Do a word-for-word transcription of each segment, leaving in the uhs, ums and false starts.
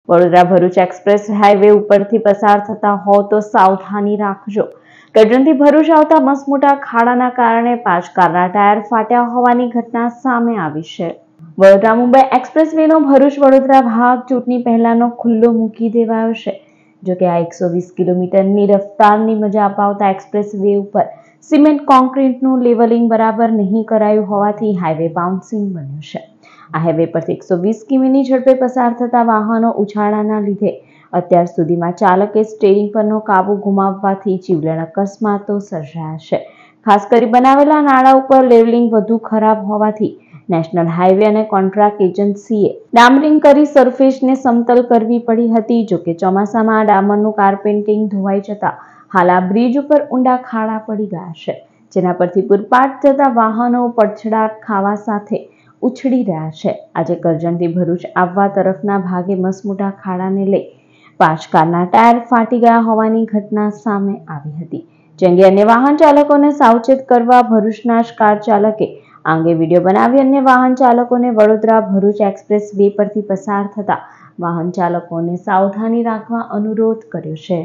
Vadodara Bharuch express highway ઉપરથી પસાર થતા હો તો સાવધાની રાખજો। કરજણથી ભરૂચ આવતા મસમોટા ખાડાના કારણે પાંચ કારના ટાયર ફાટ્યા હોવાની ઘટના સામે આવી છે। વડોદરા મુંબઈ એક્સપ્રેસ વેનો ભરૂચ વડોદરા ભાગ ચૂંટણી પહેલાનો ખુલ્લો મૂકી દેવાયો છે। જોકે આ એકસો વીસ કિલોમીટરની રફતારની મજા અપાવતા એક્સપ્રેસ વે ઉપર સિમેન્ટ કોન્ક્રીટનું લેવલિંગ બરાબર નહીં કરાયું હોવાથી હાઈવે બાઉન્સિંગ બન્યો છે। આ હાઈવે પરથી એકસો વીસ કિમીની ઝડપે પસાર થતા વાહનો ઉછાળાના લીધે અત્યાર સુધીમાં ચાલકે સ્ટીયરિંગ પરનો કાબુ ગુમાવવાથી જીવલેણ અકસ્માતો સર્જાયા છે। ખાસ કરી બનાવેલા નાળા ઉપર લેવલિંગ વધુ ખરાબ હોવાથી નેશનલ હાઈવે અને કોન્ટ્રાક્ટ એજન્સીએ ડામરિંગ કરી સરફેસને સમતલ કરવી પડી હતી। જોકે ચોમાસામાં ડામરનું કાર્પેન્ટિંગ ધોવાઈ જતા હાલ આ બ્રિજ ઉપર ઊંડા ખાડા પડી ગયા છે, જેના પરથી પૂરપાટ જતા વાહનો પડછડાટ ખાવા સાથે ઉછળી રહ્યા છે। આજે કરજણથી ભરૂચ આવવા તરફના ભાગે મસમોટા ખાડાને લઈ પાંચ કારના ટાયર ફાટી ગયા હોવાની ઘટના સામે આવી હતી। જે અંગે અન્ય વાહન ચાલકોને સાવચેત કરવા ભરૂચના જ કાર ચાલકે આ અંગે વિડીયો બનાવી અન્ય વાહન ચાલકોને વડોદરા ભરૂચ એક્સપ્રેસ વે પરથી પસાર થતા વાહન ચાલકોને સાવધાની રાખવા અનુરોધ કર્યો છે।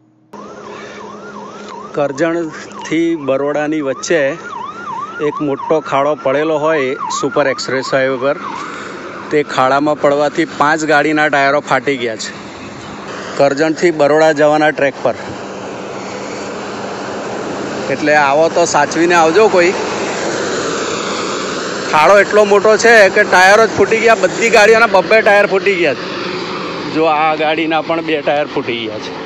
કરજણથી બરોડાની વચ્ચે એક મોટો ખાડો પડેલો હોય સુપર એક્સપ્રેસ હાઈવે પર, તે ખાડામાં પડવાથી પાંચ ગાડીના ટાયરો ફાટી ગયા છે કરજણથી બરોડા જવાના ટ્રેક પર। એટલે આવો તો સાચવીને આવજો। કોઈ ખાડો એટલો મોટો છે કે ટાયરો જ ફૂટી ગયા, બધી ગાડીઓના બબ્બે ટાયર ફૂટી ગયા છે। જો આ ગાડીના પણ બે ટાયર ફૂટી ગયા છે।